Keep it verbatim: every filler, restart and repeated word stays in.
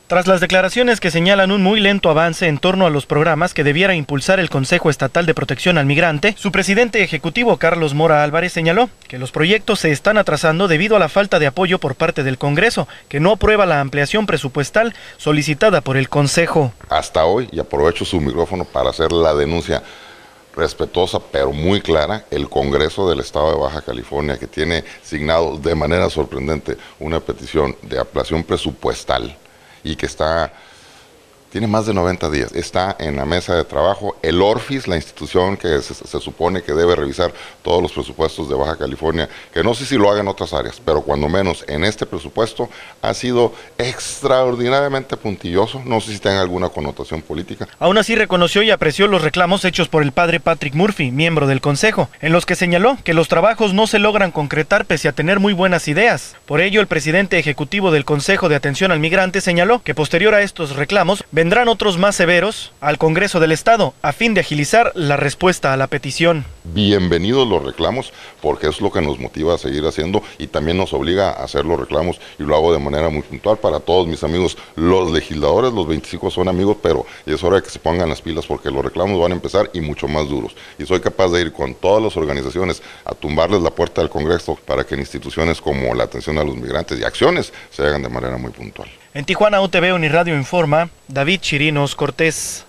Tras las declaraciones que señalan un muy lento avance en torno a los programas que debiera impulsar el Consejo Estatal de Protección al Migrante, su presidente ejecutivo Carlos Mora Álvarez señaló que los proyectos se están atrasando debido a la falta de apoyo por parte del Congreso, que no aprueba la ampliación presupuestal solicitada por el Consejo. Hasta hoy, y aprovecho su micrófono para hacer la denuncia respetuosa pero muy clara, el Congreso del Estado de Baja California, que tiene signado de manera sorprendente una petición de ampliación presupuestal y que está, tiene más de noventa días, está en la mesa de trabajo. El ORFIS, la institución que se, se supone que debe revisar todos los presupuestos de Baja California, que no sé si lo haga en otras áreas, pero cuando menos en este presupuesto ha sido extraordinariamente puntilloso, no sé si tenga alguna connotación política. Aún así reconoció y apreció los reclamos hechos por el padre Patrick Murphy, miembro del Consejo, en los que señaló que los trabajos no se logran concretar pese a tener muy buenas ideas. Por ello, el presidente ejecutivo del Consejo de Atención al Migrante señaló que posterior a estos reclamos vendrán otros más severos al Congreso del Estado a fin de agilizar la respuesta a la petición. Bienvenidos los reclamos, porque es lo que nos motiva a seguir haciendo y también nos obliga a hacer los reclamos, y lo hago de manera muy puntual para todos mis amigos. Los legisladores, los veinticinco son amigos, pero es hora de que se pongan las pilas porque los reclamos van a empezar y mucho más duros. Y soy capaz de ir con todas las organizaciones a tumbarles la puerta del Congreso para que en instituciones como la atención a los migrantes y acciones se hagan de manera muy puntual. En Tijuana, U T V Uniradio informa David Chirinos Cortés.